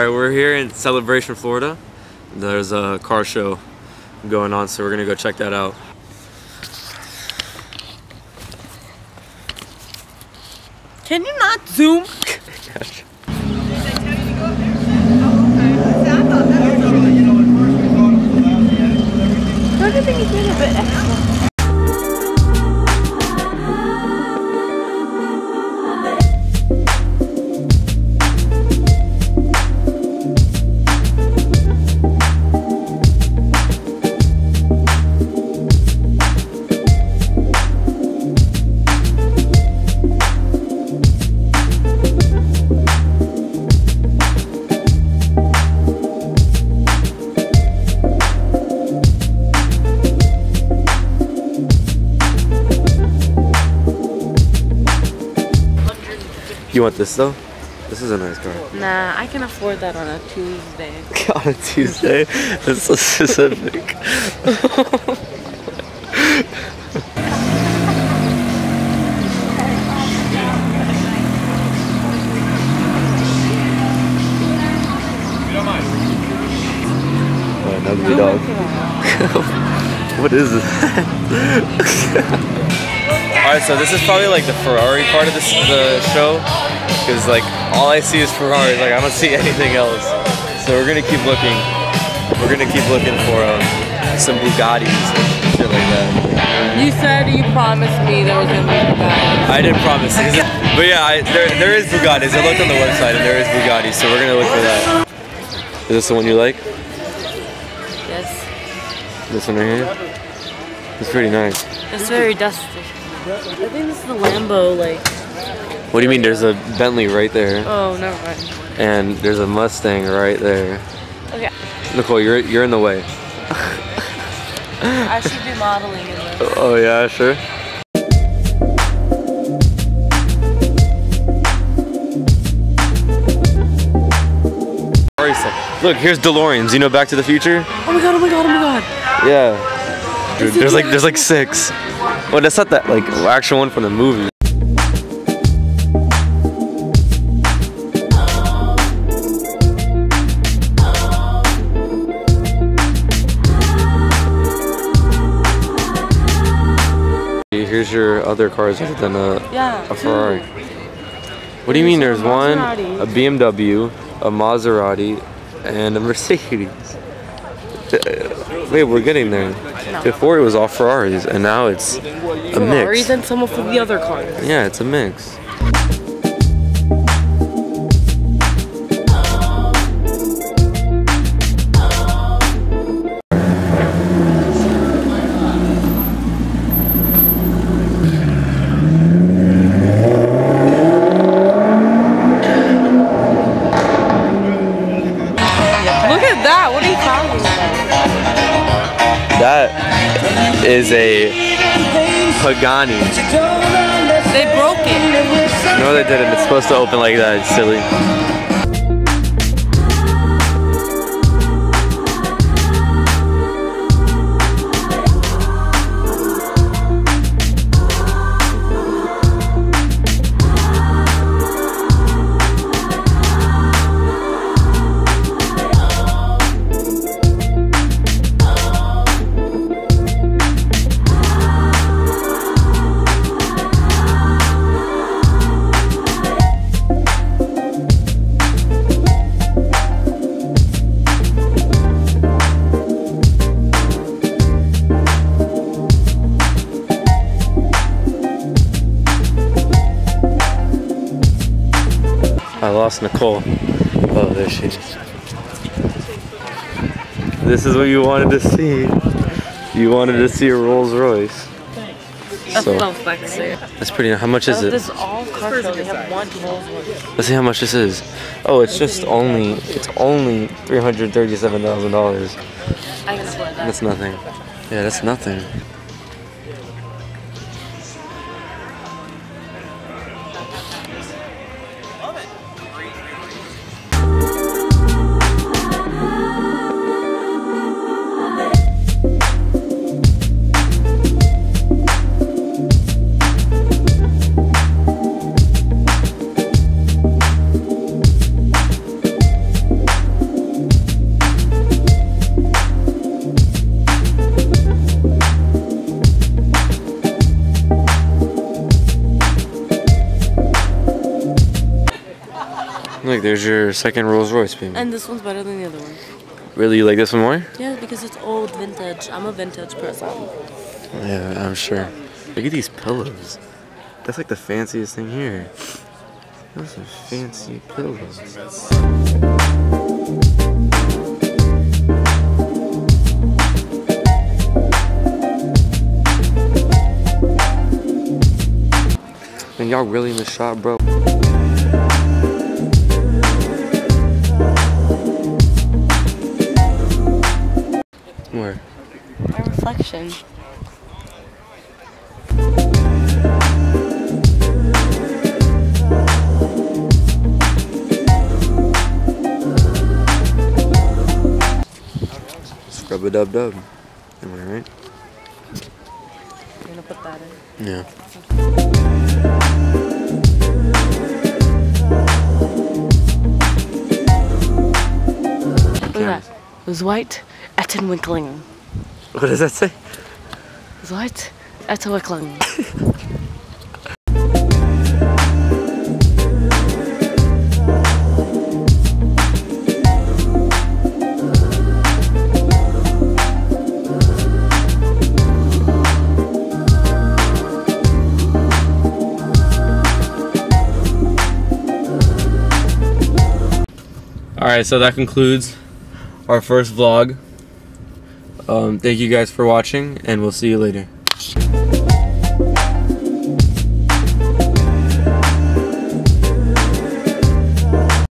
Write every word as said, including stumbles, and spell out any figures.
Alright, we're here in Celebration, Florida. There's a car show going on, so we're gonna go check that out. Can you not zoom? Gosh. Don't you think he's doing a bit extra? You want this though? This is a nice car. Nah, I can afford that on a Tuesday. On a Tuesday? That's so specific. Oh, an ugly dog. What is that? Alright, so this is probably like the Ferrari part of this, the show, because like all I see is Ferraris, like I don't see anything else. So we're gonna keep looking. We're gonna keep looking for um, some Bugattis and shit like that. You said you promised me there was gonna be Bugattis. I didn't promise, but yeah, I, there there is Bugattis. I looked on the website and there is Bugattis, so we're gonna look for that. Is this the one you like? Yes. This one right here? It's pretty nice. It's very dusty. I think this is the Lambo, like. What do you mean? There's a Bentley right there. Oh, never mind. And there's a Mustang right there. Okay. Nicole, you're you're in the way. I should be modeling in this. Oh yeah, sure. Look, here's DeLoreans. You know Back to the Future? Oh my god! Oh my god! Oh my god! Yeah. Dude, there's like there's like six. Well, that's not that like actual one from the movie. Here's your other cars other than a, yeah, a Ferrari. What do you mean there's one, a B M W, a Maserati, and a Mercedes? Wait, we're getting there. No. Before it was all Ferraris, and now it's a mix. Ferraris and some of the other cars. Yeah, it's a mix. That is a Pagani. They broke it. No, they didn't. It's supposed to open like that. It's silly. I lost Nicole. Oh, there she is. This is what you wanted to see. You wanted to see a Rolls Royce. That's so, so sexy. That's pretty. How much is it? This all car show. They have one Rolls Royce. Let's see how much this is. Oh, it's just only. It's only three hundred thirty-seven thousand dollars. I can afford that. That's nothing. Yeah, that's nothing. Look, there's your second Rolls Royce, baby. And this one's better than the other one. Really, you like this one more? Yeah, because it's old, vintage. I'm a vintage person. Yeah, I'm sure. Look at these pillows. That's like the fanciest thing here. Those are fancy pillows. Man, y'all really in the shop, bro. Where? My reflection. Scrub a dub dub. Am I right? You're gonna put that in? Yeah. Look at that. Zweit Ettenwinkling. What does that say? Zweit Ettenwinkling. Alright, so that concludes our first vlog. Um, thank you guys for watching, and we'll see you later.